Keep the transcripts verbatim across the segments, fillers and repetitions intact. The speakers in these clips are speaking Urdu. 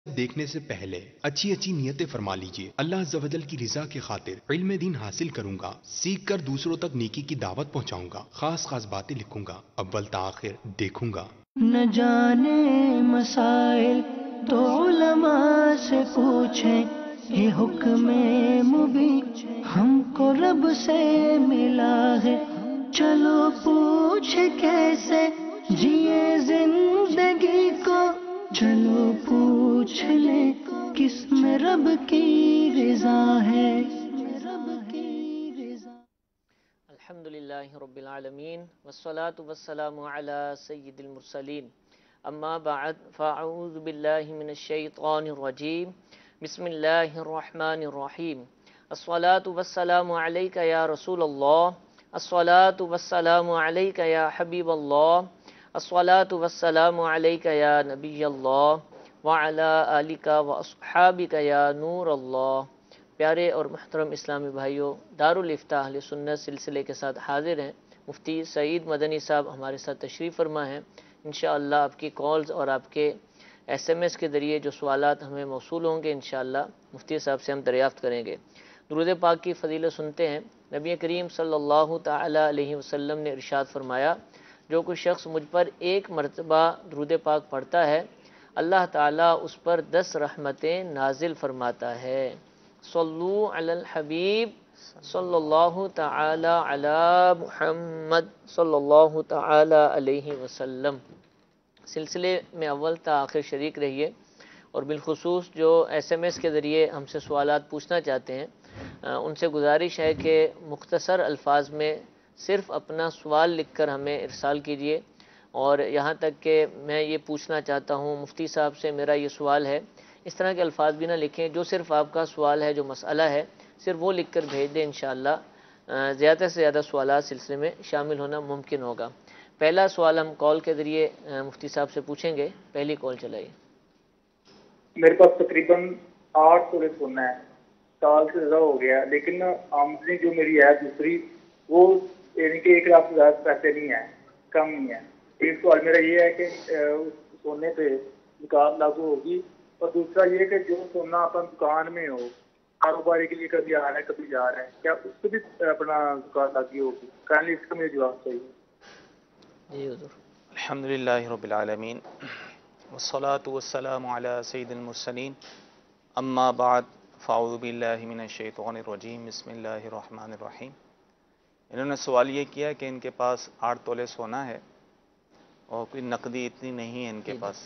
دیکھنے سے پہلے اچھی اچھی نیتیں فرما لیجئے۔ اللہ عز و جل کی رضا کی خاطر علم دین حاصل کروں گا، سیکھ کر دوسروں تک نیکی کی دعوت پہنچاؤں گا، خاص خاص باتیں لکھوں گا، اول تا آخر دیکھوں گا۔ نہ جانے مسائل تو علماء سے پوچھیں، یہ حکم مبین ہم کو رب سے ملا ہے، چلو پوچھ کیسے جیے زندگی کو، چلو پوچھ لیں کس میں رب کی رضا ہے۔ الحمد للہ رب العالمین والصلاة والسلام علی سید المرسلین، اما بعد فاعوذ باللہ من الشیطان الرجیم، بسم اللہ الرحمن الرحیم۔ الصلاة والسلام علیک یا رسول اللہ، الصلاة والسلام علیک یا حبیب اللہ، الصلاة والسلام علیک یا نبی اللہ، وعلی آلک واصحابک یا نور اللہ۔ پیارے اور محترم اسلامی بھائیوں، دارالافتاء اہل سنت سلسلے کے ساتھ حاضر ہیں۔ مفتی سعید مدنی صاحب ہمارے ساتھ تشریف فرما ہیں۔ انشاءاللہ آپ کی کالز اور آپ کے ایس ایم ایس کے ذریعے جو سوالات ہمیں موصول ہوں گے انشاءاللہ مفتی صاحب سے ہم دریافت کریں گے۔ درود پاک کی فضیلت سنتے ہیں۔ نبی کریم صلی اللہ تعالی علیہ وسلم نے ارشاد فرمایا، جو کوئی شخص مجھ پر ایک مرتبہ درود پاک پڑھتا ہے، اللہ تعالیٰ اس پر دس رحمتیں نازل فرماتا ہے۔ صلو علی الحبیب صلی اللہ تعالی علی محمد صلی اللہ تعالی علیہ وسلم۔ سلسلے میں اول تا آخر شریک رہیے، اور بالخصوص جو ایس ایم ایس کے ذریعے ہم سے سوالات پوچھنا چاہتے ہیں ان سے گزارش ہے کہ مختصر الفاظ میں صرف اپنا سوال لکھ کر ہمیں ارسال کیجیے، اور یہاں تک کہ میں یہ پوچھنا چاہتا ہوں مفتی صاحب سے میرا یہ سوال ہے، اس طرح کے الفاظ بھی نہ لکھیں۔ جو صرف آپ کا سوال ہے، جو مسئلہ ہے، صرف وہ لکھ کر بھیج دیں، انشاءاللہ زیادہ سے زیادہ سوالات سلسلے میں شامل ہونا ممکن ہوگا۔ پہلا سوال ہم کال کے ذریعے مفتی صاحب سے پوچھیں گے۔ پہلی کال چلائیے۔ میرے پاس تقریباً آٹھ سولے سونا ہے، سال سے زیادہ ہو گیا، لیکن آمدنی جو میری ہے دوسری وہ یعنی کہ ایک لاکھ سے زیادہ پیسے نہیں ہیں، کم نہیں ہے۔ ایک سوال میرا یہ ہے کہ سونے پہ زکوٰۃ لاگو ہوگی، اور دوسرا یہ کہ جو سونا اپن دکان میں ہو، کاروباری کے لیے کبھی آ رہا ہے کبھی جا رہا ہے، کیا اس پہ بھی اپنا زکوٰۃ لاگو ہوگی؟ کائنڈلی اس کا مجھے جواب چاہیے۔ جی حضور۔ الحمدللہ رب العالمین والصلاة والسلام علی سید المرسلین، اما بعد فاعوذ باللہ من الشیطان الرجیم، بسم اللہ الرحمن الرحیم۔ انہوں نے سوال یہ کیا کہ ان کے پاس آٹھ تولے سونا ہے اور کوئی نقدی اتنی نہیں ہے ان کے پاس،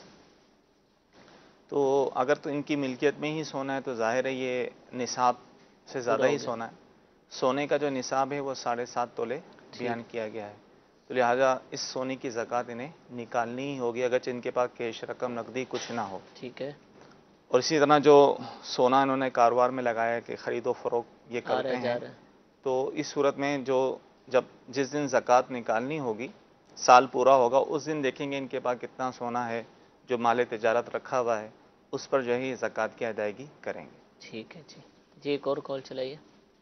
تو اگر تو ان کی ملکیت میں ہی سونا ہے تو ظاہر ہے یہ نصاب سے زیادہ ہی سونا ہے۔ سونے کا جو نصاب ہے وہ ساڑھے سات تولے بیان کیا گیا ہے، تو لہٰذا اس سونے کی زکوٰۃ انہیں نکالنی ہی ہوگی، اگرچہ ان کے پاس کیش رقم نقدی کچھ نہ ہو۔ ٹھیک ہے۔ اور اسی طرح جو سونا انہوں نے کاروبار میں لگایا کہ خرید و فروخت یہ کرتے ہیں، تو اس صورت میں جو جب جس دن زکوٰۃ نکالنی ہوگی، سال پورا ہوگا، اس دن دیکھیں گے ان کے پاس کتنا سونا ہے جو مال تجارت رکھا ہوا ہے، اس پر جو ہے یہ زکوٰۃ کی ادائیگی کریں گے۔ ٹھیک ہے جی۔ جی ایک اور کال چلائیے۔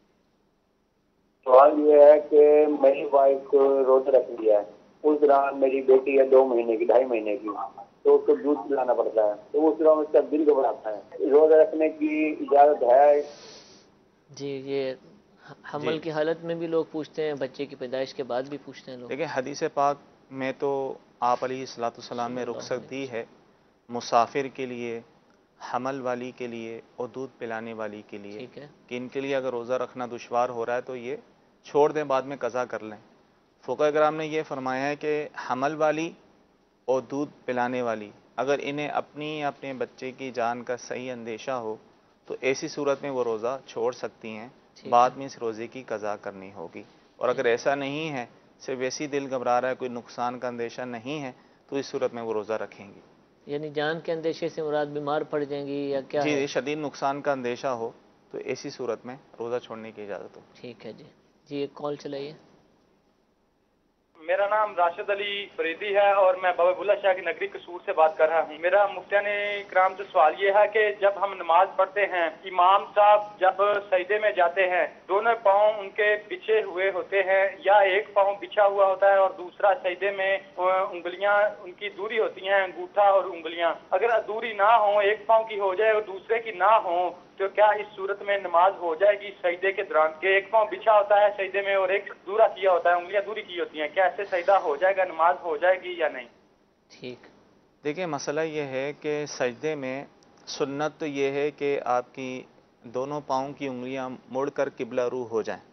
سوال یہ ہے کہ میری وائف کو روزہ رکھ لیا ہے، اس دوران میری بیٹی ہے دو مہینے کی ڈھائی مہینے کی، تو اس کو دودھ پلانا پڑتا ہے، تو اس دوران اس کا دل گھبراتا ہے، روزہ رکھنے کی اجازت ہے؟ جی یہ حمل کی حالت میں بھی لوگ پوچھتے ہیں، بچے کی پیدائش کے بعد بھی پوچھتے ہیں لوگ۔ دیکھیں حدیث پاک میں تو آپ علیہ الصلوۃ والسلام نے رخصت دی ہے مسافر کے لیے، حمل والی کے لیے اور دودھ پلانے والی کے لیے، کہ ان کے لیے اگر روزہ رکھنا دشوار ہو رہا ہے تو یہ چھوڑ دیں، بعد میں قضا کر لیں۔ فقہاء کرام نے یہ فرمایا ہے کہ حمل والی اور دودھ پلانے والی اگر انہیں اپنی یا اپنے بچے کی جان کا صحیح اندیشہ ہو تو ایسی صورت میں وہ روزہ چھوڑ سکتی ہیں، بعد میں اس روزے کی قضا کرنی ہوگی۔ اور اگر ایسا نہیں ہے، صرف ویسی دل گھبرا رہا ہے، کوئی نقصان کا اندیشہ نہیں ہے، تو اس صورت میں وہ روزہ رکھیں گی۔ یعنی جان کے اندیشے سے مراد بیمار پڑ جائیں گی یا کیا ہے؟ جی شدید نقصان کا اندیشہ ہو تو ایسی صورت میں روزہ چھوڑنے کی اجازت ہو۔ ٹھیک ہے جی۔ جی ایک کال چلائیے۔ میرا نام راشد علی فریدی ہے اور میں بابا بلّہ شاہ کی نگری قصور سے بات کر رہا ہوں. میرا مفتیان کرام سے سوال یہ ہے کہ جب ہم نماز پڑھتے ہیں، امام صاحب جب سجدے میں جاتے ہیں، دونوں پاؤں ان کے بچھے ہوئے ہوتے ہیں یا ایک پاؤں بچھا ہوا ہوتا ہے اور دوسرا سجدے میں انگلیاں ان کی دوری ہوتی ہیں، انگوٹھا اور انگلیاں اگر دوری نہ ہوں، ایک پاؤں کی ہو جائے اور دوسرے کی نہ ہوں، تو کیا اس صورت میں نماز ہو جائے گی سجدے کے دوران؟ کہ ایک پاؤں بچھا ہوتا ہے سجدے میں اور ایک دورا کیا ہوتا ہے، انگلیاں دوری کی ہوتی ہیں، کیا ایسے سجدہ ہو جائے گا، نماز ہو جائے گی یا نہیں؟ ٹھیک. دیکھیں مسئلہ یہ ہے کہ سجدے میں سنت تو یہ ہے کہ آپ کی دونوں پاؤں کی انگلیاں مڑ کر قبلہ رو ہو جائیں،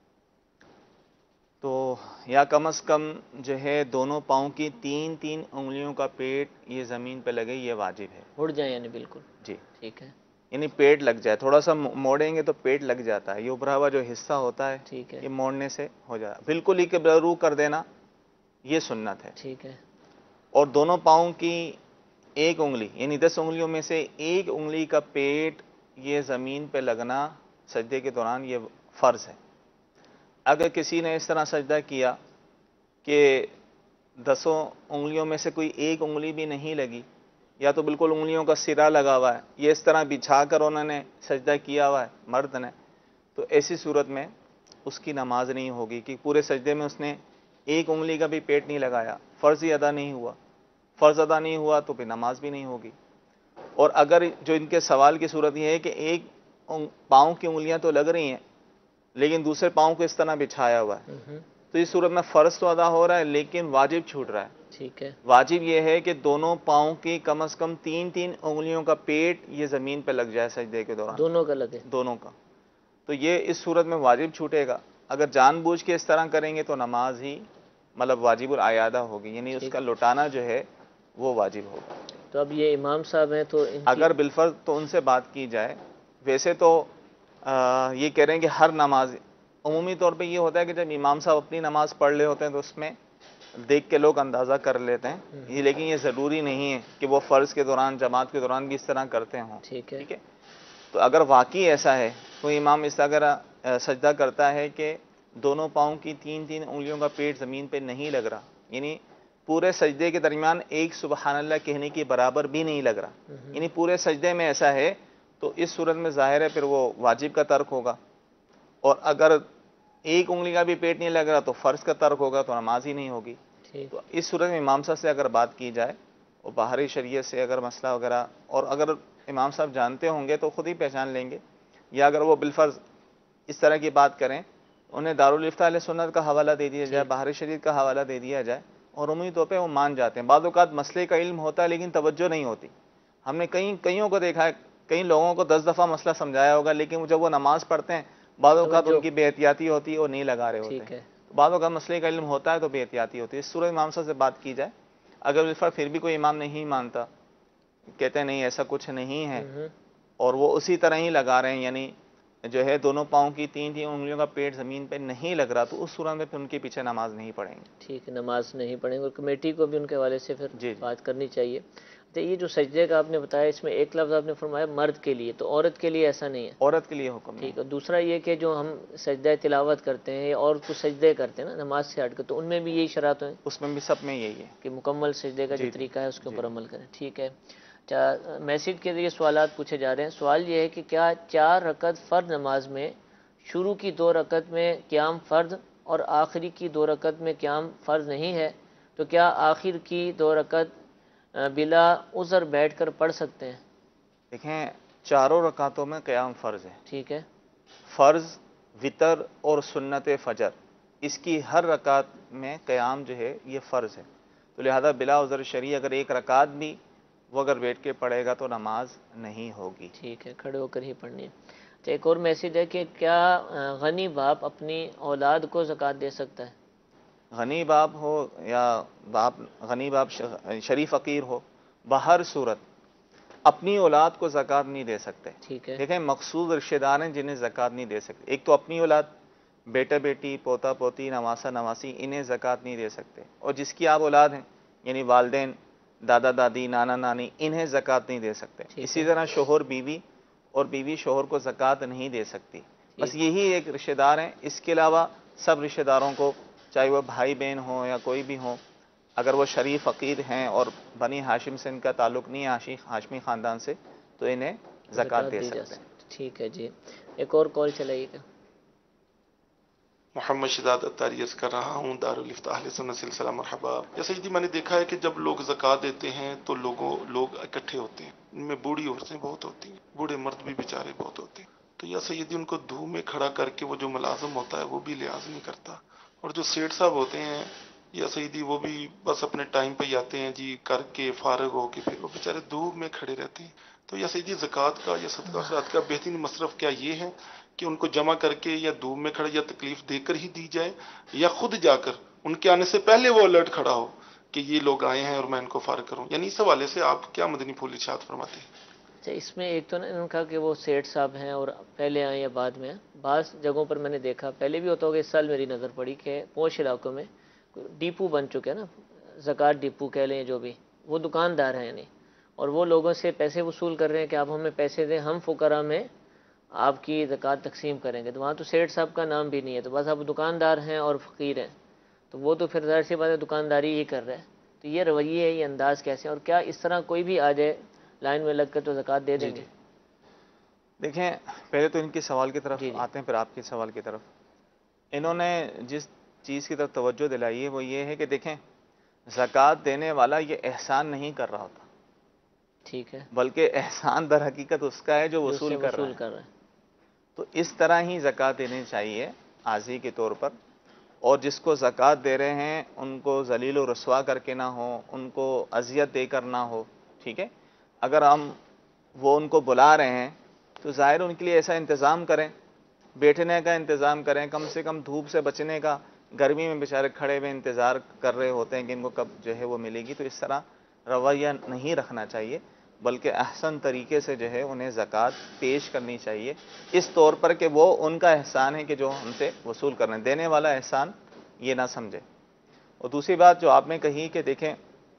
تو یا کم از کم جو ہے دونوں پاؤں کی تین تین انگلیوں کا پیٹ یہ زمین پہ لگے، یہ واجب ہے. مڑ جائیں یعنی بالکل. جی ٹھیک ہے. یعنی پیٹ لگ جائے، تھوڑا سا موڑیں گے تو پیٹ لگ جاتا ہے، یہ ابھرا ہوا جو حصہ ہوتا ہے ٹھیک ہے. یہ موڑنے سے ہو جاتا ہے. بالکل ہی قبلہ رو کر دینا یہ سنت ہے. ٹھیک ہے. اور دونوں پاؤں کی ایک انگلی یعنی دس انگلیوں میں سے ایک انگلی کا پیٹ یہ زمین پہ لگنا سجدے کے دوران یہ فرض ہے. اگر کسی نے اس طرح سجدہ کیا کہ دسوں انگلیوں میں سے کوئی ایک انگلی بھی نہیں لگی یا تو بالکل انگلیوں کا سرا لگا ہوا ہے، یہ اس طرح بچھا کر انہوں نے سجدہ کیا ہوا ہے مرد نے، تو ایسی صورت میں اس کی نماز نہیں ہوگی کہ پورے سجدے میں اس نے ایک انگلی کا بھی پیٹ نہیں لگایا، فرض ہی ادا نہیں ہوا. فرض ادا نہیں ہوا تو پھر نماز بھی نہیں ہوگی. اور اگر جو ان کے سوال کی صورت یہ ہے کہ ایک پاؤں کی انگلیاں تو لگ رہی ہیں لیکن دوسرے پاؤں کو اس طرح بچھایا ہوا ہے، تو اس صورت میں فرض تو ادا ہو رہا ہے لیکن واجب چھوٹ رہا ہے. ٹھیک ہے. واجب یہ ہے کہ دونوں پاؤں کی کم از کم تین تین انگلیوں کا پیٹ یہ زمین پہ لگ جائے سجدے کے دوران، دونوں کا لگے، دونوں کا. تو یہ اس صورت میں واجب چھوٹے گا. اگر جان بوجھ کے اس طرح کریں گے تو نماز ہی مطلب واجب العیادہ ہوگی، یعنی اس کا لوٹانا جو ہے وہ واجب ہوگا. تو اب یہ امام صاحب ہیں تو اگر بالفرض تو ان سے بات کی جائے. ویسے تو آ, یہ کہہ رہے ہیں کہ ہر نماز عمومی طور پہ یہ ہوتا ہے کہ جب امام صاحب اپنی نماز پڑھ رہے ہوتے ہیں تو اس میں دیکھ کے لوگ اندازہ کر لیتے ہیں، یہ لیکن یہ ضروری نہیں ہے کہ وہ فرض کے دوران جماعت کے دوران بھی اس طرح کرتے ہوں. ٹھیک ہے. ٹھیک ہے. تو اگر واقعی ایسا ہے تو امام اس طرح سجدہ کرتا ہے کہ دونوں پاؤں کی تین تین انگلیوں کا پیٹ زمین پہ نہیں لگ رہا، یعنی پورے سجدے کے درمیان ایک سبحان اللہ کہنے کے برابر بھی نہیں لگ رہا، یعنی پورے سجدے میں ایسا ہے تو اس صورت میں ظاہر ہے پھر وہ واجب کا ترک ہوگا. اور اگر ایک انگلی کا بھی پیٹ نہیں لگ رہا تو فرض کا ترک ہوگا، تو نماز ہی نہیں ہوگی. تو اس صورت میں امام صاحب سے اگر بات کی جائے اور باہری شریعت سے اگر مسئلہ وغیرہ، اور اگر امام صاحب جانتے ہوں گے تو خود ہی پہچان لیں گے، یا اگر وہ بالفرض اس طرح کی بات کریں انہیں دارالفتہ اہل سنت کا حوالہ دے دیا جائے، باہری شریعت کا حوالہ دے دیا جائے، اور عمومی طور پہ وہ مان جاتے ہیں. بعض اوقات مسئلے کا علم ہوتا ہے لیکن توجہ نہیں ہوتی. ہم نے کئی کئیوں کو دیکھا ہے، کئی لوگوں کو دس دفعہ مسئلہ سمجھایا ہوگا لیکن جب وہ نماز پڑھتے ہیں بعض اوقات ان کی بے احتیاطی ہوتی ہے اور نہیں لگا رہے ہوتے ہیں. بعض اوقات مسئلے کا علم ہوتا ہے تو بے احتیاطی ہوتی ہے. اس صورت امام صاحب سے بات کی جائے، اگر بالفرض پھر بھی کوئی امام نہیں مانتا، کہتے ہیں نہیں ایسا کچھ نہیں ہے اور وہ اسی طرح ہی لگا رہے ہیں، یعنی جو ہے دونوں پاؤں کی تین تین انگلیوں کا پیٹ زمین پہ نہیں لگ رہا، تو اس صورت میں پھر ان کے پیچھے نماز نہیں پڑھیں گے. ٹھیک ہے، نماز نہیں پڑھیں گے. اور کمیٹی کو بھی ان کے حوالے سے پھر جی بات کرنی چاہیے. تو یہ جو سجدے کا آپ نے بتایا اس میں ایک لفظ آپ نے فرمایا مرد کے لیے، تو عورت کے لیے ایسا نہیں ہے؟ عورت کے لیے حکم نہیں. ٹھیک ہے. دوسرا یہ کہ جو ہم سجدہ تلاوت کرتے ہیں اور کچھ سجدے کرتے ہیں نا نماز سے ہٹ کے، تو ان میں بھی یہی شرائط ہیں؟ اس میں بھی سب میں یہی ہے کہ مکمل سجدے کا جو طریقہ ہے اس کے اوپر عمل کریں. ٹھیک ہے. میسج کے ذریعے سوالات پوچھے جا رہے ہیں. سوال یہ ہے کہ کیا چار رکعت فرض نماز میں شروع کی دو رکعت میں قیام فرض اور آخری کی دو رکعت میں قیام فرض نہیں ہے، تو کیا آخر کی دو رکعت بلا عذر بیٹھ کر پڑھ سکتے ہیں؟ دیکھیں چاروں رکعتوں میں قیام فرض ہے. ٹھیک ہے. فرض، وتر اور سنت فجر، اس کی ہر رکعت میں قیام جو ہے یہ فرض ہے، تو لہذا بلا عذر شرعی اگر ایک رکعت بھی وہ اگر بیٹھ کے پڑھے گا تو نماز نہیں ہوگی. ٹھیک ہے، کھڑے ہو کر ہی پڑھنی ہے. تو ایک اور میسج ہے کہ کیا غنی باپ اپنی اولاد کو زکوٰۃ دے سکتا ہے؟ غنی باپ ہو یا باپ غنی باپ شریف فقیر ہو، بہر صورت اپنی اولاد کو زکوٰۃ نہیں دے سکتے. ٹھیک ہے. دیکھیں مخصوص رشتہ دار ہیں جنہیں زکوٰۃ نہیں دے سکتے. ایک تو اپنی اولاد، بیٹا بیٹی، پوتا پوتی، نواسا نواسی، انہیں زکوٰۃ نہیں دے سکتے. اور جس کی آپ اولاد ہیں یعنی والدین، دادا دادی، نانا نانی، انہیں زکوٰۃ نہیں دے سکتے. اسی طرح شوہر بیوی اور بیوی شوہر کو زکوٰۃ نہیں دے سکتی. بس یہی ایک رشتہ دار ہیں، اس کے علاوہ سب رشتہ داروں کو چاہے وہ بھائی بہن ہوں یا کوئی بھی ہوں، اگر وہ شریف فقیر ہیں اور بنی ہاشم سے ان کا تعلق نہیں ہے، ہاشمی خاندان سے، تو انہیں زکوٰۃ دے سکتے ہیں۔ ٹھیک ہے جی، ایک اور کال چلائیے گا۔ محمد شداد اتاری عرض کر رہا ہوں، دارالفتاح اہل سنت سلسلہ مرحبا۔ جیسے جی میں نے دیکھا ہے کہ جب لوگ زکوٰۃ دیتے ہیں تو لوگوں لوگ اکٹھے ہوتے ہیں، ان میں بوڑھی عورتیں بہت ہوتی ہیں، بوڑھے مرد بھی بیچارے بہت ہوتے ہیں، تو یا سیدی ان کو دھوپ میں کھڑا کر کے وہ جو ملازم ہوتا ہے وہ بھی لحاظ نہیں کرتا، اور جو سیٹ صاحب ہوتے ہیں یا سیدی وہ بھی بس اپنے ٹائم پہ ہی آتے ہیں جی کر کے فارغ ہو کے، پھر وہ بیچارے دھوپ میں کھڑے رہتے ہیں۔ تو یا سیدی زکوٰۃ کا یا صدقہ خیرات کا بہترین مصرف کیا یہ ہے کہ ان کو جمع کر کے یا دھوپ میں کھڑے یا تکلیف دے کر ہی دی جائے، یا خود جا کر ان کے آنے سے پہلے وہ الرٹ کھڑا ہو کہ یہ لوگ آئے ہیں اور میں ان کو فارغ کروں؟ یعنی اس حوالے سے آپ کیا مدنی پھول ارشاد فرماتے ہیں؟ اچھا، اس میں ایک تو نا انہوں نے کہا کہ وہ سیٹ صاحب ہیں اور پہلے آئے یا بعد میں، بعض جگہوں پر میں نے دیکھا، پہلے بھی ہوتا ہوگا، اس سال میری نظر پڑی کہ پوش علاقوں میں ڈیپو بن چکے ہیں نا، زکوٰۃ ڈیپو کہہ لیں جو بھی، وہ دکاندار ہیں یعنی، اور وہ لوگوں سے پیسے وصول کر رہے ہیں کہ آپ ہمیں پیسے دیں، ہم فقراء میں آپ کی زکوٰۃ تقسیم کریں گے۔ تو وہاں تو سیٹ صاحب کا نام بھی نہیں ہے، تو بس آپ دکاندار ہیں اور فقیر ہیں، تو وہ تو پھر ظاہر سی بات ہے دکانداری ہی کر رہے ہیں۔ تو یہ رویے ہے، یہ انداز کیسے، اور کیا اس طرح کوئی بھی آ جائے لائن میں لگ کر تو زکوٰۃ دے دیں گے؟ دیکھیں، پہلے تو ان کے سوال کی طرف جی جی آتے ہیں، پھر آپ کے سوال کی طرف۔ انہوں نے جس چیز کی طرف توجہ دلائی ہے وہ یہ ہے کہ دیکھیں، زکوٰۃ دینے والا یہ احسان نہیں کر رہا ہوتا، ٹھیک ہے، بلکہ احسان در حقیقت اس کا ہے جو وصول کر رہا ہے۔ کر رہا ہے تو اس طرح ہی زکوٰۃ دینی چاہیے عاضی کے طور پر، اور جس کو زکوٰۃ دے رہے ہیں ان کو ذلیل و رسوا کر کے نہ ہو، ان کو اذیت دے کر نہ ہو، ٹھیک ہے۔ اگر ہم وہ ان کو بلا رہے ہیں تو ظاہر ان کے لیے ایسا انتظام کریں، بیٹھنے کا انتظام کریں، کم سے کم دھوپ سے بچنے کا، گرمی میں بیچارے کھڑے ہوئے انتظار کر رہے ہوتے ہیں کہ ان کو کب جو ہے وہ ملے گی، تو اس طرح رویہ نہیں رکھنا چاہیے، بلکہ احسن طریقے سے جو ہے انہیں زکوٰۃ پیش کرنی چاہیے، اس طور پر کہ وہ ان کا احسان ہے کہ جو ہم سے وصول کرنے، دینے والا احسان یہ نہ سمجھے۔ اور دوسری بات جو آپ نے کہی کہ دیکھیں،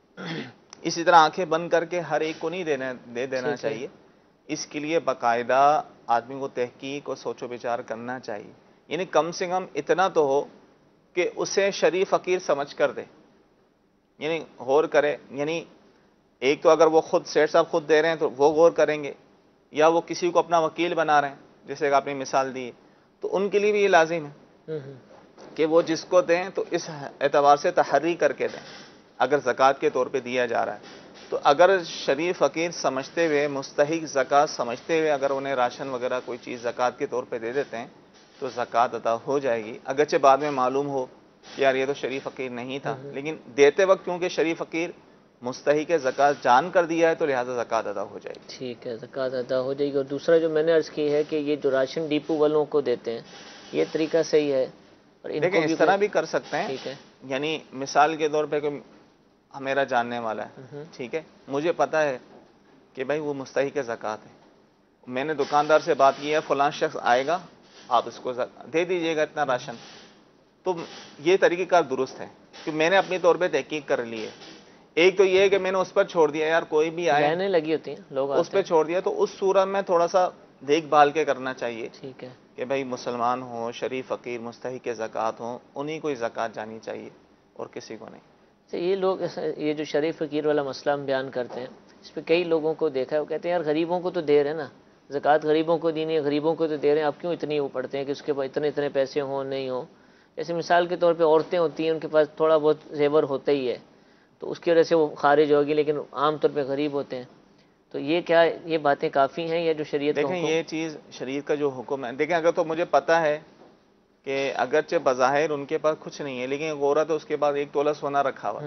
اسی طرح آنکھیں بند کر کے ہر ایک کو نہیں دینا دے دینا چاہیے، اس کے لیے باقاعدہ آدمی کو تحقیق اور سوچ و بچار کرنا چاہیے، یعنی کم سے کم اتنا تو ہو کہ اسے شریف فقیر سمجھ کر دے، یعنی غور کرے، یعنی ایک تو اگر وہ خود سیٹ صاحب خود دے رہے ہیں تو وہ غور کریں گے، یا وہ کسی کو اپنا وکیل بنا رہے ہیں جیسے کہ آپ نے مثال دی، تو ان کے لیے بھی یہ لازم ہے کہ وہ جس کو دیں تو اس اعتبار سے تحری کر کے دیں اگر زکوٰۃ کے طور پہ دیا جا رہا ہے۔ تو اگر شریف فقیر سمجھتے ہوئے، مستحق زکوٰۃ سمجھتے ہوئے اگر انہیں راشن وغیرہ کوئی چیز زکوٰۃ کے طور پہ دے دیتے ہیں تو زکوٰۃ ادا ہو جائے گی، اگرچہ بعد میں معلوم ہو کہ یار یہ تو شریف فقیر نہیں تھا، لیکن دیتے وقت کیونکہ شریف فقیر مستحق زکوٰۃ جان کر دیا ہے تو لہٰذا زکوٰۃ ادا ہو جائے گی۔ ٹھیک ہے، زکوٰۃ ادا ہو جائے گی۔ اور دوسرا جو میں نے عرض کی ہے کہ یہ جو راشن ڈیپو والوں کو دیتے ہیں یہ طریقہ صحیح ہے؟ اور ان دیکھیں کو اس طرح بھی کر سکتے ہیں، ٹھیک ہے، یعنی مثال کے طور پہ کوئی میرا جاننے والا ہے، ٹھیک ہے، مجھے پتا ہے کہ بھائی وہ مستحق زکوٰۃ ہے، میں نے دکاندار سے بات کی ہے فلاں شخص آئے گا، آپ اس کو دے دیجئے گا اتنا راشن، تو یہ طریقہ کار درست ہے کہ میں نے اپنی طور پہ تحقیق کر لی ہے۔ ایک تو یہ ہے کہ میں نے اس پر چھوڑ دیا، یار کوئی بھی آئے لائنیں لگی ہوتی ہیں، لوگ اس پہ چھوڑ دیا، تو اس صورت میں تھوڑا سا دیکھ بھال کے کرنا چاہیے، ٹھیک ہے، کہ بھائی مسلمان ہوں، شریف فقیر مستحق زکوٰۃ ہوں، انہیں کو زکوٰۃ جانی چاہیے اور کسی کو نہیں۔ یہ لوگ یہ جو شریف فقیر والا مسئلہ ہم بیان کرتے ہیں، اس پہ کئی لوگوں کو دیکھا ہے، وہ کہتے ہیں یار غریبوں کو تو دے رہے ہیں نا، زکوٰۃ غریبوں کو دینی ہے، غریبوں کو تو دے رہے ہیں، آپ کیوں اتنی وہ پڑھتے ہیں کہ اس کے پاس اتنے اتنے پیسے ہوں نہیں ہوں؟ جیسے مثال کے طور پہ عورتیں ہوتی ہیں، ان کے پاس تھوڑا بہت زیور ہوتا ہی ہے، تو اس کی وجہ سے وہ خارج ہوگی، لیکن عام طور پہ غریب ہوتے ہیں، تو یہ کیا یہ باتیں کافی ہیں یا جو شریعت کا دیکھیں حکم؟ یہ چیز شریعت کا جو حکم ہے، دیکھیں اگر تو مجھے پتا ہے کہ اگرچہ بظاہر ان کے پاس کچھ نہیں ہے لیکن ایک عورت ہے اس کے پاس ایک تولہ سونا رکھا ہوا،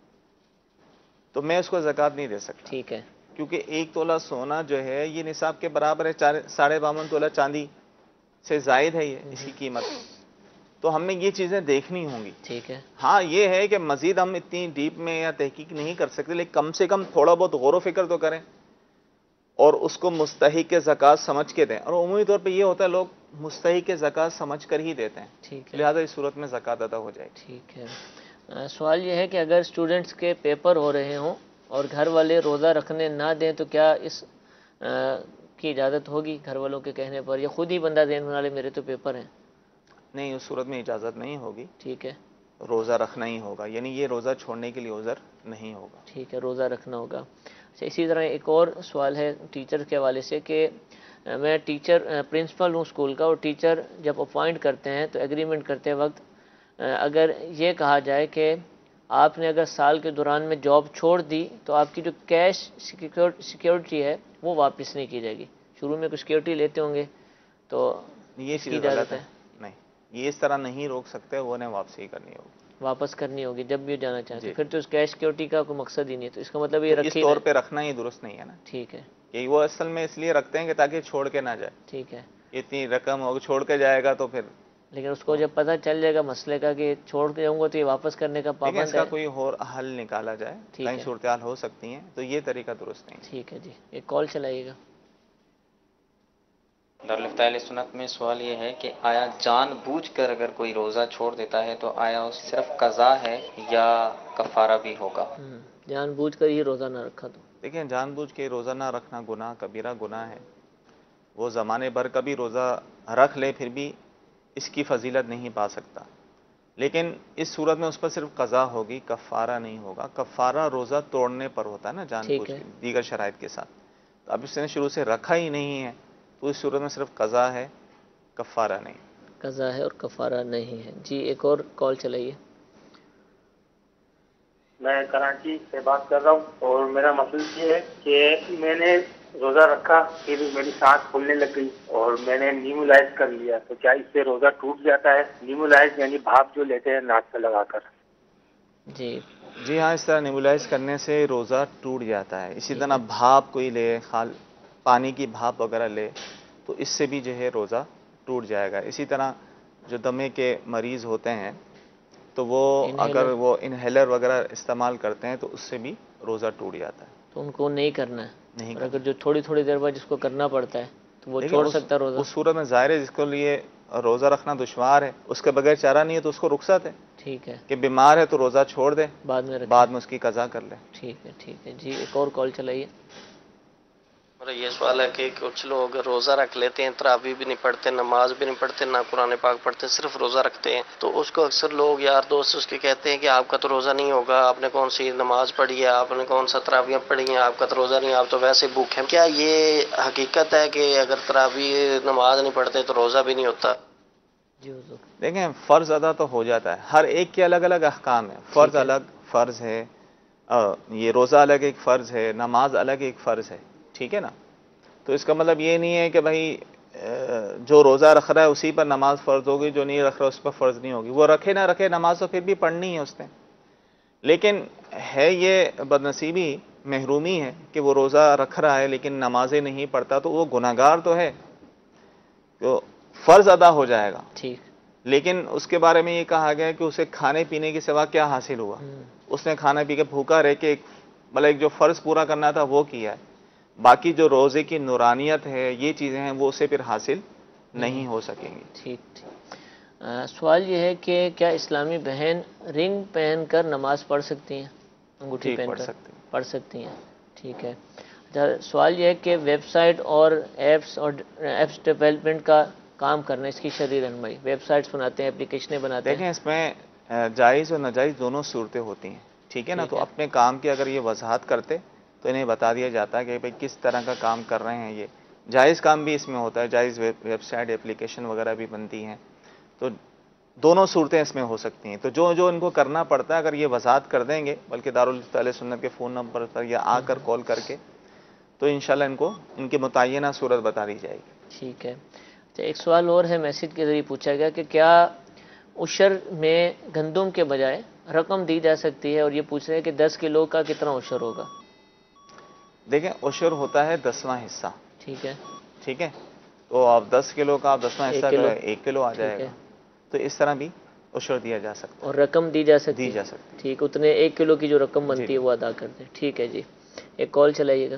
تو میں اس کو زکوٰۃ نہیں دے سکتا، ٹھیک ہے، کیونکہ ایک تولہ سونا جو ہے یہ نصاب کے برابر ہے، ساڑھے باون تولہ چاندی سے زائد ہے یہ اس کی قیمت، تو ہم نے یہ چیزیں دیکھنی ہوں گی۔ ٹھیک ہے، ہاں یہ ہے کہ مزید ہم اتنی ڈیپ میں یا تحقیق نہیں کر سکتے، لیکن کم سے کم تھوڑا بہت غور و فکر تو کریں اور اس کو مستحق زکوٰۃ سمجھ کے دیں، اور عمومی طور پہ یہ ہوتا ہے لوگ مستحق زکوٰۃ سمجھ کر ہی دیتے ہیں، ٹھیک ہے، لہذا اس صورت میں زکوٰۃ ادا ہو جائے گی۔ ٹھیک ہے۔ سوال یہ ہے کہ اگر اسٹوڈنٹس کے پیپر ہو رہے ہوں اور گھر والے روزہ رکھنے نہ دیں تو کیا اس کی اجازت ہوگی گھر والوں کے کہنے پر، یا خود ہی بندہ دین بنا لے میرے تو پیپر ہیں؟ نہیں، اس صورت میں اجازت نہیں ہوگی، ٹھیک ہے، روزہ رکھنا ہی ہوگا، یعنی یہ روزہ چھوڑنے کے لیے عذر نہیں ہوگا. ٹھیک ہے، روزہ رکھنا ہوگا. اچھا، اسی طرح ایک اور سوال ہے ٹیچر کے حوالے سے کہ میں ٹیچر پرنسپل ہوں اسکول کا، اور ٹیچر جب اپوائنٹ کرتے ہیں تو ایگریمنٹ کرتے وقت اگر یہ کہا جائے کہ آپ نے اگر سال کے دوران میں جاب چھوڑ دی تو آپ کی جو کیش سیکیورٹی ہے وہ واپس نہیں کی جائے گی. شروع میں کچھ سیکیورٹی لیتے ہوں گے تو یہ چیز غلط ہے. نہیں، یہ اس طرح نہیں روک سکتے، وہ انہیں واپسی کرنی ہوگی، واپس کرنی ہوگی جب بھی جانا چاہتے. پھر تو اس کیش سیکیورٹی کا کوئی مقصد ہی نہیں ہے، تو اس کا مطلب یہ اس طور پہ رکھنا ہی درست نہیں ہے نا. ٹھیک ہے، کہ وہ اصل میں اس لیے رکھتے ہیں کہ تاکہ چھوڑ کے نہ جائے. ٹھیک ہے، اتنی رقم ہوگی، چھوڑ کے جائے گا تو پھر، لیکن اس کو جب پتہ چل جائے گا مسئلے کا کہ چھوڑ کے جاؤں گا تو یہ واپس کرنے کا پابند ہے، اس کا کوئی اور حل نکالا جائے. کئی صورتحال ہو سکتی ہیں، تو یہ طریقہ درست نہیں. ٹھیک ہے جی، ایک کال چلائیے گا. دارالفتہ اہل سنت میں سوال یہ ہے کہ آیا جان بوجھ کر اگر کوئی روزہ چھوڑ دیتا ہے تو آیا اس صرف قضا ہے یا کفارہ بھی ہوگا؟ جان بوجھ کر ہی روزہ نہ رکھا تو دیکھیں، جان بوجھ کے روزہ نہ رکھنا گناہ کبیرہ گناہ ہے. وہ زمانے بھر کا بھی روزہ رکھ لے پھر بھی اس کی فضیلت نہیں پا سکتا. لیکن اس صورت میں اس پر صرف قضا ہوگی، کفارہ نہیں ہوگا. کفارہ روزہ توڑنے پر ہوتا ہے نا، جان بوجھ کے دیگر شرائط کے ساتھ. تو اب اس نے شروع سے رکھا ہی نہیں ہے تو اس صورت میں صرف قضا ہے، کفارہ نہیں. قضا ہے اور کفارہ نہیں ہے. جی، ایک اور کال چلائیے. میں کراچی سے بات کر رہا ہوں، اور میرا مسئلہ یہ ہے کہ میں نے روزہ رکھا، پھر میری سانس پھولنے لگ گئی اور میں نے نیمولائز کر لیا، تو کیا اس سے روزہ ٹوٹ جاتا ہے؟ نیمولائز یعنی بھاپ جو لیتے ہیں ناک پہ لگا کر. جی جی ہاں، اس طرح نیمولائز کرنے سے روزہ ٹوٹ جاتا ہے. اسی طرح بھاپ کوئی لے، خال پانی کی بھاپ وغیرہ لے تو اس سے بھی جو ہے روزہ ٹوٹ جائے گا. اسی طرح جو دمے کے مریض ہوتے ہیں تو وہ اگر وہ انہیلر وغیرہ استعمال کرتے ہیں تو اس سے بھی روزہ ٹوٹ جاتا ہے. تو ان کو نہیں کرنا ہے. نہیں، اگر جو تھوڑی تھوڑی دیر بعد جس کو کرنا پڑتا ہے تو وہ چھوڑ سکتا ہے روزہ. اس صورت میں ظاہر ہے جس کے لیے روزہ رکھنا دشوار ہے، اس کے بغیر چارہ نہیں ہے تو اس کو رخصت ہے. ٹھیک ہے، کہ بیمار ہے تو روزہ چھوڑ دے، بعد میں بعد میں اس کی قضا کر لے. ٹھیک ہے، ٹھیک ہے جی، ایک اور کال چلائیے. میرا یہ سوال ہے کہ کچھ لوگ روزہ رکھ لیتے ہیں، تراویح بھی نہیں پڑھتے، نماز بھی نہیں پڑھتے، نہ قرآن پاک پڑھتے، صرف روزہ رکھتے ہیں. تو اس کو اکثر لوگ یار دوست اس کے کہتے ہیں کہ آپ کا تو روزہ نہیں ہوگا، آپ نے کون سی نماز پڑھی ہے، آپ نے کون سا تراویح پڑھی ہیں، آپ کا تو روزہ نہیں، آپ تو ویسے بھوکے ہیں. کیا یہ حقیقت ہے کہ اگر تراویح نماز نہیں پڑھتے تو روزہ بھی نہیں ہوتا؟ جی حضور، دیکھیں، فرض ادا تو ہو جاتا ہے. ہر ایک کے الگ الگ احکام ہیں. فرض الگ فرض ہے، یہ روزہ الگ ایک فرض ہے، نماز الگ ایک فرض ہے. ٹھیک ہے نا؟ تو اس کا مطلب یہ نہیں ہے کہ بھائی جو روزہ رکھ رہا ہے اسی پر نماز فرض ہوگی، جو نہیں رکھ رہا اس پر فرض نہیں ہوگی. وہ رکھے نہ رکھے نماز تو پھر بھی پڑھنی ہے اس نے. لیکن ہے یہ بدنصیبی، محرومی ہے کہ وہ روزہ رکھ رہا ہے لیکن نمازیں نہیں پڑھتا، تو وہ گناہگار تو ہے، تو فرض ادا ہو جائے گا. ٹھیک، لیکن اس کے بارے میں یہ کہا گیا کہ اسے کھانے پینے کے سوا کیا حاصل ہوا؟ اس نے کھانا پی کے بھوکا رہ کے ایک بلکہ ایک جو فرض پورا کرنا تھا وہ کیا ہے. باقی جو روزے کی نورانیت ہے، یہ چیزیں ہیں، وہ اسے پھر حاصل نہیں ہو سکیں گی. ٹھیک ٹھیک. سوال یہ ہے کہ کیا اسلامی بہن رنگ پہن کر نماز پڑھ سکتی ہیں؟ انگوٹھی پہن کر پڑھ سکتی ہیں. ٹھیک ہے. سوال یہ ہے کہ ویب سائٹ اور ایپس اور ایپس ڈیولپمنٹ کا کام کرنا، اس کی شرعی رہنمائی. ویب سائٹس بناتے ہیں، اپلیکیشنیں بناتے ہیں. دیکھیں، اس میں جائز اور ناجائز دونوں صورتیں ہوتی ہیں. ٹھیک ہے نا؟ تو اپنے کام کی اگر یہ وضاحت کرتے تو انہیں بتا دیا جاتا ہے کہ بھئی کس طرح کا کام کر رہے ہیں. یہ جائز کام بھی اس میں ہوتا ہے، جائز ویب سائٹ اپلیکیشن وغیرہ بھی بنتی ہیں. تو دونوں صورتیں اس میں ہو سکتی ہیں. تو جو جو ان کو کرنا پڑتا ہے اگر یہ وضاحت کر دیں گے، بلکہ دارالفتہ اہل سنت کے فون نمبر پر یا آ کر کال کر کے، تو انشاءاللہ ان کو ان کی متعینہ صورت بتا دی جائے گی. ٹھیک ہے. اچھا، ایک سوال اور ہے، میسج کے ذریعے پوچھا گیا کہ کیا عشر میں گندم کے بجائے رقم دی جا سکتی ہے، اور یہ پوچھ رہے ہیں کہ دس کلو کا کتنا عشر ہوگا؟ دیکھیں، عشر ہوتا ہے دسواں حصہ. ٹھیک ہے، ٹھیک ہے. تو آپ دس کلو کا آپ دسواں حصہ کریں، ایک کلو آ جائے گا. تو اس طرح بھی عشر دیا جا سکتا ہے اور رقم دی جا سکتی دی جا سکتی ہے. ٹھیک، اتنے ایک کلو کی جو رقم بنتی ہے وہ ادا کر دیں. ٹھیک ہے جی، ایک کال چلائیے گا.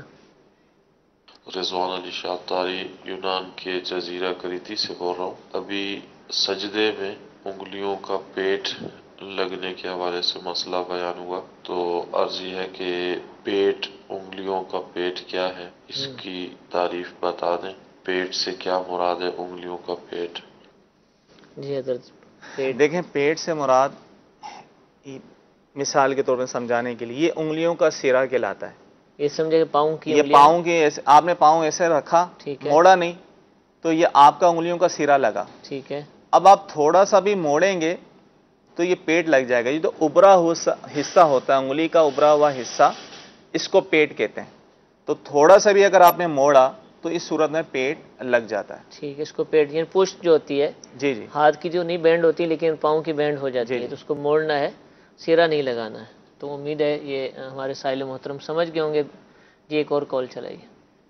رضوان علی شاہتاری یونان کے جزیرہ کریتی سے بول رہا ہوں. ابھی سجدے میں انگلیوں کا پیٹ لگنے کے حوالے سے مسئلہ بیان ہوا، تو عرض یہ ہے کہ پیٹ، انگلیوں کا پیٹ کیا ہے، اس کی تعریف بتا دیں. پیٹ سے کیا مراد ہے، انگلیوں کا پیٹ؟ جی حضرت، دیکھیں، پیٹ سے مراد مثال کے طور پر سمجھانے کے لیے، یہ انگلیوں کا سرا کہلاتا ہے. یہ سمجھے کہ پاؤں کی یہ پاؤں کے ایسے آپ نے پاؤں ایسے رکھا، موڑا نہیں، تو یہ آپ کا انگلیوں کا سرا لگا. ٹھیک ہے. اب آپ تھوڑا سا بھی موڑیں گے تو یہ پیٹ لگ جائے گا. یہ تو ابھرا ہوا حصہ ہوتا ہے انگلی کا، ابھرا ہوا حصہ، اس کو پیٹ کہتے ہیں. تو تھوڑا سا بھی اگر آپ نے موڑا تو اس صورت میں پیٹ لگ جاتا ہے. ٹھیک ہے. اس کو پیٹ یعنی پشت جو ہوتی ہے، جی جی، ہاتھ کی جو نہیں بینڈ ہوتی لیکن پاؤں کی بینڈ ہو جاتی ہے، تو اس کو موڑنا ہے، سیرا نہیں لگانا ہے. تو امید ہے یہ ہمارے سائل محترم سمجھ گئے ہوں گے. جی ایک اور کال چلائیے.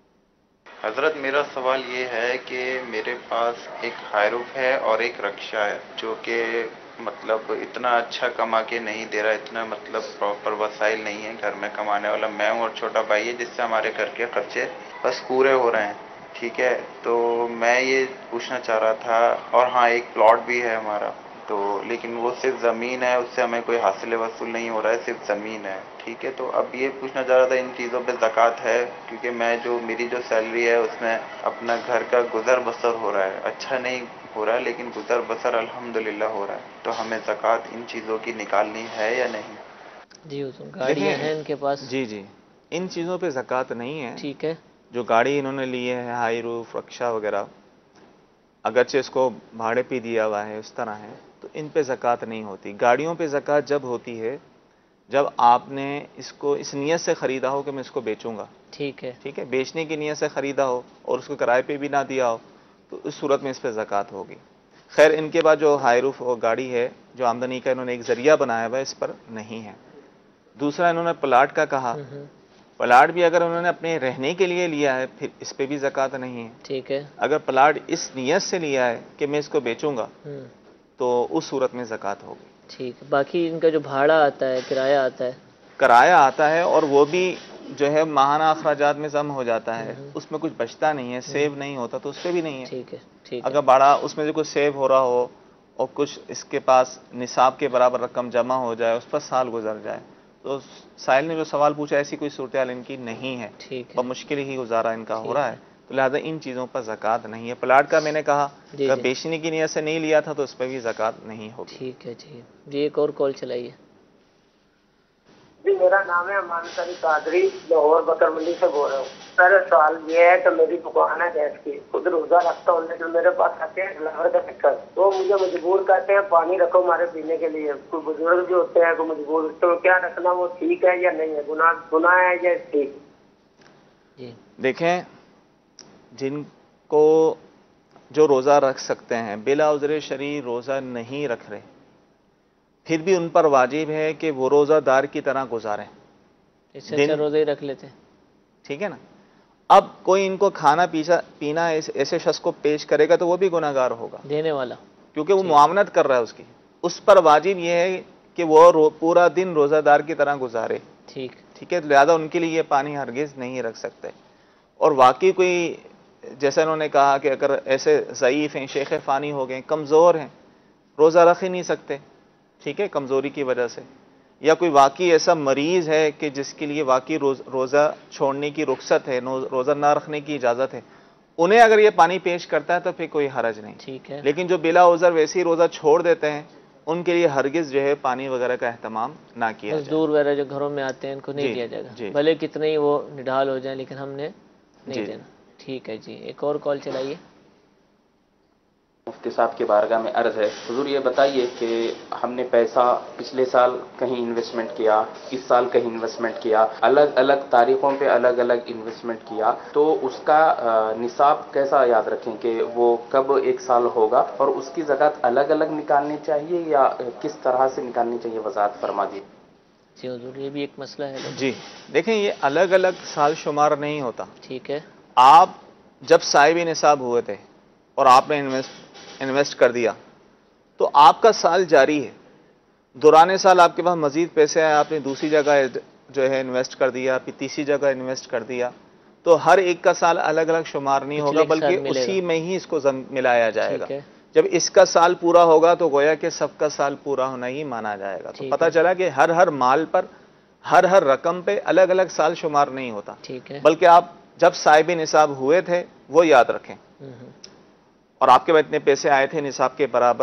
حضرت میرا سوال یہ ہے کہ میرے پاس ایک ہائروف ہے اور ایک رکشا ہے جو کہ مطلب اتنا اچھا کما کے نہیں دے رہا، اتنا مطلب پراپر وسائل نہیں ہے. گھر میں کمانے والا میں ہوں اور چھوٹا بھائی ہے جس سے ہمارے گھر کے خرچے بس پورے ہو رہے ہیں. ٹھیک ہے، تو میں یہ پوچھنا چاہ رہا تھا، اور ہاں ایک پلاٹ بھی ہے ہمارا، تو لیکن وہ صرف زمین ہے، اس سے ہمیں کوئی حاصل وصول نہیں ہو رہا ہے، صرف زمین ہے. ٹھیک ہے، تو اب یہ پوچھنا چاہ رہا تھا ان چیزوں پہ زکوٰۃ ہے؟ کیونکہ میں جو میری جو سیلری ہے اس میں اپنا گھر کا گزر بسر ہو رہا ہے، اچھا نہیں ہو رہا ہے لیکن گزر بسر الحمدللہ ہو رہا ہے. تو ہمیں زکوٰۃ ان چیزوں کی نکالنی ہے یا نہیں؟ جی حضور، گاڑیاں ہیں ان کے پاس؟ جی جی، ان چیزوں پہ زکوٰۃ نہیں ہے. ٹھیک ہے. جو گاڑی انہوں نے لی ہے، ہائی روف، رکشا وغیرہ، اگرچہ اس کو بھاڑے پہ دیا ہوا ہے، اس طرح ہے، تو ان پہ زکوٰۃ نہیں ہوتی. گاڑیوں پہ زکوٰۃ جب ہوتی ہے جب آپ نے اس کو اس نیت سے خریدا ہو کہ میں اس کو بیچوں گا. ٹھیک ہے. ٹھیک ہے، بیچنے کی نیت سے خریدا ہو اور اس کو کرائے پہ بھی نہ دیا ہو تو اس صورت میں اس پہ زکوٰۃ ہوگی. خیر ان کے بعد جو ہائی روف اور گاڑی ہے جو آمدنی کا انہوں نے ایک ذریعہ بنایا ہوا ہے، اس پر نہیں ہے. دوسرا انہوں نے پلاٹ کا کہا، پلاٹ بھی اگر انہوں نے اپنے رہنے کے لیے لیا ہے پھر اس پہ بھی زکوٰۃ نہیں ہے. ٹھیک ہے. اگر پلاٹ اس نیت سے لیا ہے کہ میں اس کو بیچوں گا تو اس صورت میں زکوٰۃ ہوگی. ٹھیک ہے. باقی ان کا جو بھاڑا آتا ہے، کرایہ آتا ہے، کرایہ آتا ہے اور وہ بھی جو ہے ماہانہ اخراجات میں ضم ہو جاتا ہے، اس میں کچھ بچتا نہیں ہے، سیو نہیں ہوتا، تو اس پہ بھی نہیں ہے. ٹھیک ہے. ٹھیک ہے. اگر بڑا اس میں جو کچھ سیو ہو رہا ہو اور کچھ اس کے پاس نصاب کے برابر رقم جمع ہو جائے، اس پر سال گزر جائے، تو سائل نے جو سوال پوچھا ایسی کوئی صورتحال ان کی نہیں ہے. ٹھیک ہے. اور مشکل ہی گزارا ان کا ہو رہا ہے، تو لہٰذا ان چیزوں پر زکوٰۃ نہیں ہے. پلاٹ کا میں نے کہا اگر بیچنے کی نیت سے نہیں لیا تھا تو اس پہ بھی زکوٰۃ نہیں ہوگی. ٹھیک ہے. جی جی ایک اور کال چلائیے. جی میرا نام ہے امان سری قادری، لاہور بکر منڈی سے بول رہا ہوں. میرا سوال یہ ہے کہ میری دکان ہے گیس کی، خود روزہ رکھتا ہوں لیکن میرے پاس آتے ہیں ڈرائیور کا چکر، تو مجھے مجبور کرتے ہیں پانی رکھو ہمارے پینے کے لیے. کوئی بزرگ جو ہوتے ہیں وہ مجبور، تو کیا رکھنا وہ ٹھیک ہے یا نہیں ہے؟ گناہ گناہ ہے یا ٹھیک؟ جی دیکھیں، جن کو جو روزہ رکھ سکتے ہیں بلا عذر شرعی روزہ نہیں رکھ رہے، پھر بھی ان پر واجب ہے کہ وہ روزہ دار کی طرح گزاریں. اس سے اچھا روزہ ہی رکھ لیتے ہیں. ٹھیک ہے نا. اب کوئی ان کو کھانا پینا ایسے شخص کو پیش کرے گا تو وہ بھی گناہ گار ہوگا، دینے والا، کیونکہ وہ معاونت کر رہا ہے اس کی. اس پر واجب یہ ہے کہ وہ پورا دن روزہ دار کی طرح گزارے. ٹھیک ٹھیک ہے. لہذا ان کے لیے یہ پانی ہرگز نہیں رکھ سکتے. اور واقعی کوئی جیسا انہوں نے کہا کہ اگر ایسے ضعیف ہیں، شیخ فانی ہو گئے، کمزور ہیں، روزہ رکھ ہی نہیں سکتے، ٹھیک ہے، کمزوری کی وجہ سے، یا کوئی واقعی ایسا مریض ہے کہ جس کے لیے واقعی روز روزہ چھوڑنے کی رخصت ہے، روزہ نہ رکھنے کی اجازت ہے، انہیں اگر یہ پانی پیش کرتا ہے تو پھر کوئی حرج نہیں. ٹھیک ہے. لیکن جو بلا عذر ویسے ہی روزہ چھوڑ دیتے ہیں ان کے لیے ہرگز جو ہے پانی وغیرہ کا اہتمام نہ کیا جائے. مزدور وغیرہ جو گھروں میں آتے ہیں ان کو نہیں دیا جائے گا، بھلے کتنے ہی وہ نڈھال ہو جائیں لیکن ہم نے نہیں دینا. ٹھیک ہے. جی ایک اور کال چلائیے. مفتی صاحب کے بارگاہ میں عرض ہے، حضور یہ بتائیے کہ ہم نے پیسہ پچھلے سال کہیں انویسٹمنٹ کیا، اس سال کہیں انویسٹمنٹ کیا، الگ الگ تاریخوں پہ الگ الگ انویسٹمنٹ کیا، تو اس کا نصاب کیسا یاد رکھیں کہ وہ کب ایک سال ہوگا، اور اس کی زکوٰۃ الگ الگ نکالنی چاہیے یا کس طرح سے نکالنی چاہیے، وضاحت فرما دیجیے. جی حضور یہ بھی ایک مسئلہ ہے. جی دیکھیں، یہ الگ الگ سال شمار نہیں ہوتا. ٹھیک ہے. آپ جب صاحب نصاب ہوئے تھے اور آپ نے انویسٹ انویسٹ کر دیا تو آپ کا سال جاری ہے. دوران سال آپ کے پاس مزید پیسے آئے، آپ نے دوسری جگہ جو ہے انویسٹ کر دیا، پھر تیسری جگہ انویسٹ کر دیا، تو ہر ایک کا سال الگ الگ شمار نہیں ہوگا بلکہ اسی میں ہی اس کو ملایا جائے گا. جب اس کا سال پورا ہوگا تو گویا کہ سب کا سال پورا ہونا ہی مانا جائے گا. تو پتہ چلا کہ ہر ہر مال پر، ہر ہر رقم پہ الگ الگ سال شمار نہیں ہوتا، بلکہ آپ جب صاحب نصاب ہوئے تھے وہ یاد رکھیں، اور آپ کے پاس اتنے پیسے آئے تھے نصاب کے برابر، تو ہر ایک کا سال الگ الگ شمار نہیں ہوگا. جب اس کا سال پورا ہوگا تو گویا کہ سب کا سال پورا ہونا ہی مانا جائے گا. تو پتہ چلا کہ ہر ہر مال پر، ہر ہر رقم پہ الگ الگ سال شمار نہیں ہوتا، بلکہ آپ جب صاحب نصاب ہوئے تھے وہ یاد رکھیں.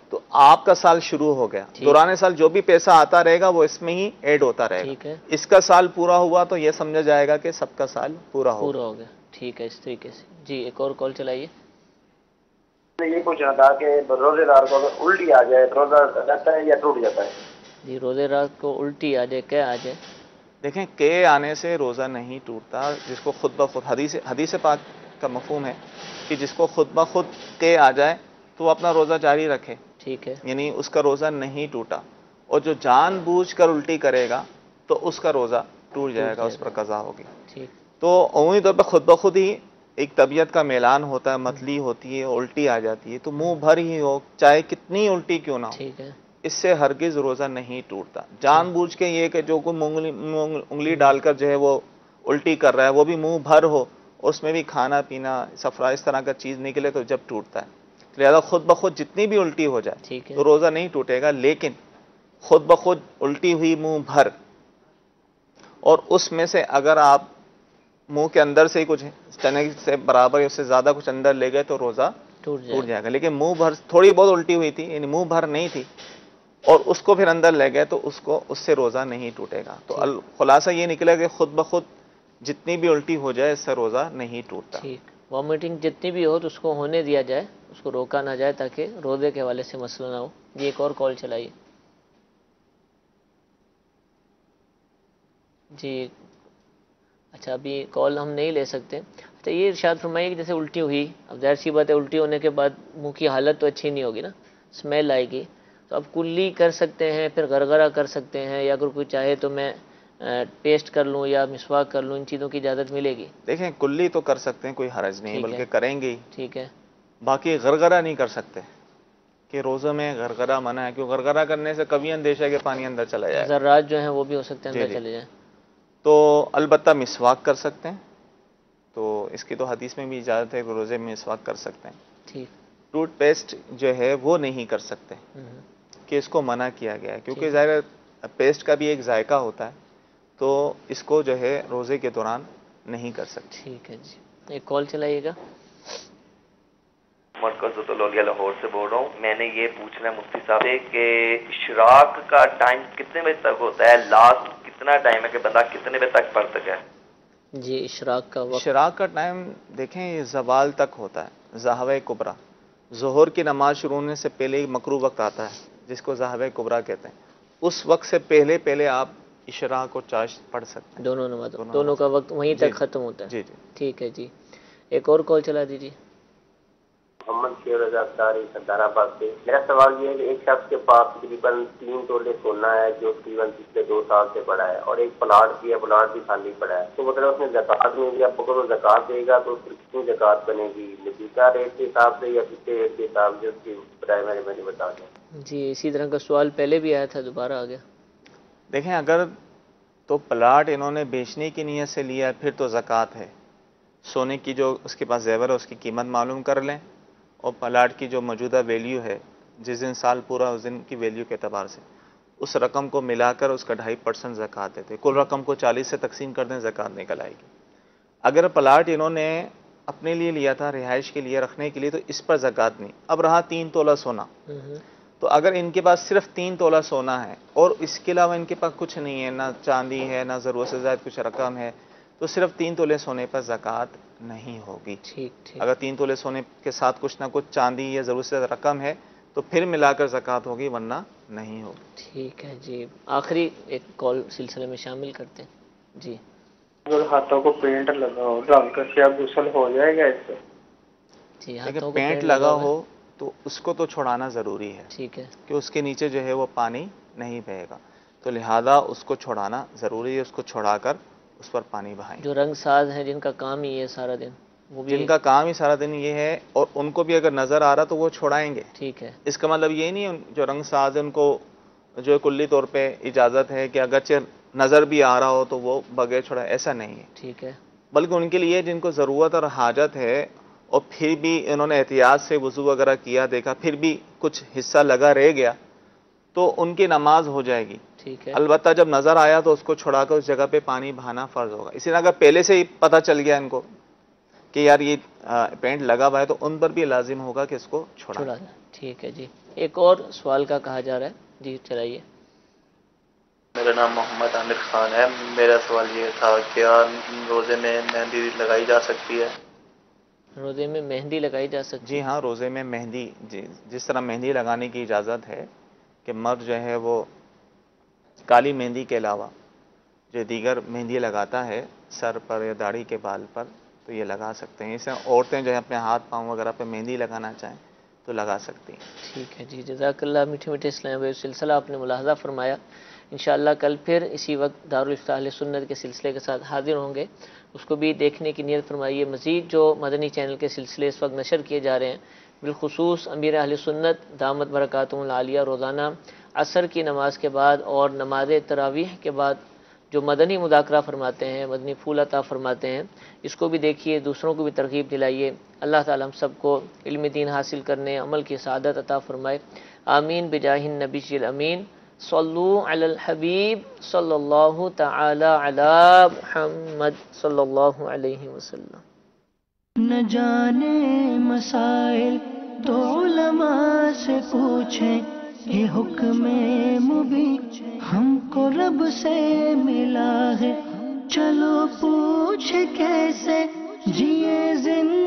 تو آپ کا سال شروع ہو گیا، دوران سال جو بھی پیسہ آتا رہے گا وہ اس میں ہی ایڈ ہوتا رہے گا، اس کا سال پورا ہوا تو یہ سمجھا جائے گا کہ سب کا سال پورا ہو پورا ہو گیا. ٹھیک ہے، اس طریقے سے. جی ایک اور کال چلائیے. میں یہ پوچھنا تھا کہ روزے دار کو اگر الٹی آ جائے تو روزہ رہتا ہے یا ٹوٹ جاتا ہے؟ جی روزے رات کو الٹی آ جائے، کیا آ جائے؟ دیکھیں کے آنے سے روزہ نہیں ٹوٹتا، جس کو خود بخود حدیث حدیث پاک کا مفہوم ہے کہ جس کو خود بخود کے آ جائے تو وہ اپنا روزہ جاری رکھے، ٹھیک ہے، یعنی اس کا روزہ نہیں ٹوٹا. اور جو جان بوجھ کر الٹی کرے گا تو اس کا روزہ ٹوٹ جائے گا، اس پر قضا ہوگی. تو عمومی طور پہ خود بخود ہی ایک طبیعت کا میلان ہوتا ہے، متلی ہوتی ہے، الٹی آ جاتی ہے، تو منہ بھر ہی ہو چاہے کتنی الٹی کیوں نہ ہو، ٹھیک ہے، اس سے ہرگز روزہ نہیں ٹوٹتا. جان بوجھ کے یہ کہ جو کوئی انگلی انگلی ڈال کر جو ہے وہ الٹی کر رہا ہے، وہ بھی منہ بھر ہو، اس میں بھی کھانا پینا سفرہ اس طرح کا چیز نکلے تو جب ٹوٹتا ہے. لہذا خود بخود جتنی بھی الٹی ہو جائے تو روزہ نہیں ٹوٹے گا، لیکن خود بخود الٹی ہوئی منہ بھر اور اس میں سے اگر آپ منہ کے اندر سے ہی کچھ چنے سے برابر یا اس سے زیادہ کچھ اندر لے گئے تو روزہ ٹوٹ جائے گا. لیکن منہ بھر تھوڑی بہت الٹی ہوئی تھی، یعنی منہ بھر نہیں تھی، اور اس کو پھر اندر لے گئے تو اس کو اس سے روزہ نہیں ٹوٹے گا. تو خلاصہ یہ نکلا کہ خود بخود جتنی بھی الٹی ہو جائے اس سے روزہ نہیں ٹوٹتا. ٹھیک، وامٹنگ جتنی بھی ہو تو اس کو ہونے دیا جائے، اس کو روکا نہ جائے تاکہ روزے کے حوالے سے مسئلہ نہ ہو. یہ ایک اور کال چلائیے. جی اچھا ابھی کال ہم نہیں لے سکتے. اچھا یہ ارشاد فرمائیے کہ جیسے الٹی ہوئی، اب ظاہر سی بات ہے الٹی ہونے کے بعد منہ کی حالت تو اچھی نہیں ہوگی نا، اسمیل آئے گی، تو اب کلی کر سکتے ہیں، پھر گرگرہ کر سکتے ہیں، یا اگر کوئی چاہے تو میں پیسٹ کر لوں یا مسواک کر لوں، ان چیزوں کی اجازت ملے گی؟ دیکھیں کلی تو کر سکتے ہیں، کوئی حرج نہیں، بلکہ کریں گے. ٹھیک ہے، باقی غرغرہ نہیں کر سکتے کہ روزہ میں غرغرہ منع ہے، کیوں غرغرہ کرنے سے کبھی اندیشہ ہے کہ پانی اندر چلا جائے، ذرات جو ہیں وہ بھی ہو سکتے ہیں اندر چلے جائیں. تو البتہ مسواک کر سکتے ہیں، تو اس کی تو حدیث میں بھی اجازت ہے کہ روزے میں مسواک کر سکتے ہیں. ٹھیک، ٹوتھ پیسٹ جو ہے وہ نہیں کر سکتے کہ اس کو منع کیا گیا ہے، کیونکہ ظاہر پیسٹ کا بھی ایک ذائقہ ہوتا ہے، تو اس کو جو ہے روزے کے دوران نہیں کر سکتے. ٹھیک ہے جی، ایک کال چلائیے گا. مرکز الاولیاء لاہور سے بول رہا ہوں. میں نے یہ پوچھنا ہے مفتی صاحب سے کہ اشراق کا ٹائم کتنے بجے تک ہوتا ہے، لاسٹ کتنا ٹائم ہے کہ بندہ کتنے بجے تک پڑھ سکے؟ جی اشراق کا وقت، اشراق کا ٹائم دیکھیں یہ زوال تک ہوتا ہے، زہوہ کبریٰ، ظہر کی نماز شروع ہونے سے پہلے ہی مکروہ وقت آتا ہے جس کو زہوہ کبریٰ کہتے ہیں. اس وقت سے پہلے پہلے آپ اشراق اور چاشت پڑھ سکتے ہیں، دونوں نماز دونوں کا وقت وہیں تک ختم ہوتا ہے. جی جی ٹھیک ہے جی، ایک اور کال چلا دیجیے. محمد شیر رضا اختاری سردار آباد سے. میرا سوال یہ ہے کہ ایک شخص کے پاس تقریباً تین تولے سونا ہے جو تقریباً پچھلے دو سال سے پڑا ہے، اور ایک پلاٹ بھی ہے، پلاٹ بھی خالی پڑا ہے، تو مطلب اس نے زکوٰۃ میں دیا، اگر وہ زکوٰۃ دے گا تو پھر کتنی زکوٰۃ بنے گی، موجودہ ریٹ کے حساب سے یا پچھلے ریٹ کے حساب سے؟ اس کی برائے میں نے بتا دیں. جی اسی طرح کا سوال پہلے بھی آیا تھا، دوبارہ آ گیا. دیکھیں اگر تو پلاٹ انہوں نے بیچنے کی نیت سے لیا ہے پھر تو زکوٰۃ ہے. سونے کی جو اس کے پاس زیور ہے اس کی قیمت معلوم کر لیں، اور پلاٹ کی جو موجودہ ویلیو ہے جس دن سال پورا اس دن کی ویلیو کے اعتبار سے اس رقم کو ملا کر اس کا ڈھائی پرسنٹ زکوٰۃ دیتے. کل رقم کو چالیس سے تقسیم کر دیں، زکوٰۃ نکل آئے گی. اگر پلاٹ انہوں نے اپنے لیے لیا تھا رہائش کے لیے رکھنے کے لیے تو اس پر زکوٰۃ نہیں. اب رہا تین تولہ سونا، تو اگر ان کے پاس صرف تین تولہ سونا ہے اور اس کے علاوہ ان کے پاس کچھ نہیں ہے، نہ چاندی ہے نہ ضرورت سے زائد کچھ رقم ہے، تو صرف تین تولے سونے پر زکوٰۃ نہیں ہوگی. ٹھیک ٹھیک، اگر تین تولے سونے کے ساتھ کچھ نہ کچھ چاندی یا ضرورت سے رقم ہے تو پھر ملا کر زکوٰۃ ہوگی، ورنہ نہیں ہوگی. ٹھیک ہے جی، آخری ایک کال سلسلے میں شامل کرتے ہیں. جی اگر ہاتھوں کو پینٹ لگا ہو ڈال کر کیا غسل ہو جائے گا اس سے؟ جی اگر پینٹ لگا ہو تو اس کو تو چھڑانا ضروری ہے، ٹھیک ہے، کہ اس کے نیچے جو ہے وہ پانی نہیں بہے گا، تو لہذا اس کو چھڑانا ضروری ہے. اس کو چھڑا کر اس پر پانی بہائیں. جو رنگ ساز ہیں جن کا کام ہی ہے سارا دن، وہ بھی جن کا کام ہی سارا دن یہ ہے، اور ان کو بھی اگر نظر آ رہا تو وہ چھوڑائیں گے. ٹھیک ہے، اس کا مطلب یہ نہیں جو رنگ ساز ان کو جو کلی طور پہ اجازت ہے کہ اگرچہ نظر بھی آ رہا ہو تو وہ بغیر چھوڑا، ایسا نہیں ہے. ٹھیک ہے، بلکہ ان کے لیے جن کو ضرورت اور حاجت ہے اور پھر بھی انہوں نے احتیاط سے وضو وغیرہ کیا، دیکھا پھر بھی کچھ حصہ لگا رہ گیا تو ان کی نماز ہو جائے گی. ٹھیک ہے، البتہ جب نظر آیا تو اس کو چھڑا کر اس جگہ پہ پانی بہانا فرض ہوگا. اسی طرح اگر پہلے سے ہی پتہ چل گیا ان کو کہ یار یہ پینٹ لگا ہوا ہے تو ان پر بھی لازم ہوگا کہ اس کو چھڑا. ٹھیک ہے جی، ایک اور سوال کا کہا جا رہا ہے، جی چلائیے۔ میرا نام محمد عامر خان ہے۔ میرا سوال یہ تھا کیا روزے میں مہندی لگائی جا سکتی ہے؟ روزے میں مہندی لگائی جا سکتی ہے؟ جی ہاں، روزے میں مہندی، جی جس طرح مہندی لگانے کی اجازت ہے کہ مرد جو ہے وہ کالی مہندی کے علاوہ جو دیگر مہندی لگاتا ہے سر پر یا داڑھی کے بال پر تو یہ لگا سکتے ہیں۔ اس سے عورتیں جو ہے اپنے ہاتھ پاؤں وغیرہ پہ مہندی لگانا چاہیں تو لگا سکتی ہیں۔ ٹھیک ہے جی، جزاک اللہ۔ میٹھے میٹھے اسلام بھائی سلسلہ آپ نے ملاحظہ فرمایا۔ انشاءاللہ کل پھر اسی وقت دارالفتاح اہل سنت کے سلسلے کے ساتھ حاضر ہوں گے، اس کو بھی دیکھنے کی نیت فرمائیے۔ مزید جو مدنی چینل کے سلسلے اس وقت نشر کیے جا رہے ہیں، بالخصوص امیر اہل سنت دامت برکاتہم العالیہ روزانہ عصر کی نماز کے بعد اور نماز تراویح کے بعد جو مدنی مذاکرہ فرماتے ہیں، مدنی پھول عطا فرماتے ہیں، اس کو بھی دیکھیے، دوسروں کو بھی ترغیب دلائیے۔ اللہ تعالیٰ ہم سب کو علم دین حاصل کرنے، عمل کی سعادت عطا فرمائے، آمین بجاہ النبی الامین۔ صلو علی الحبیب صلی اللہ تعالی علی محمد صلی اللہ علیہ وسلم۔ نہ جانے مسائل تو علماء سے پوچھیں، یہ حکم مبین ہم کو رب سے ملا ہے، چلو پوچھ کیسے جیے زندگی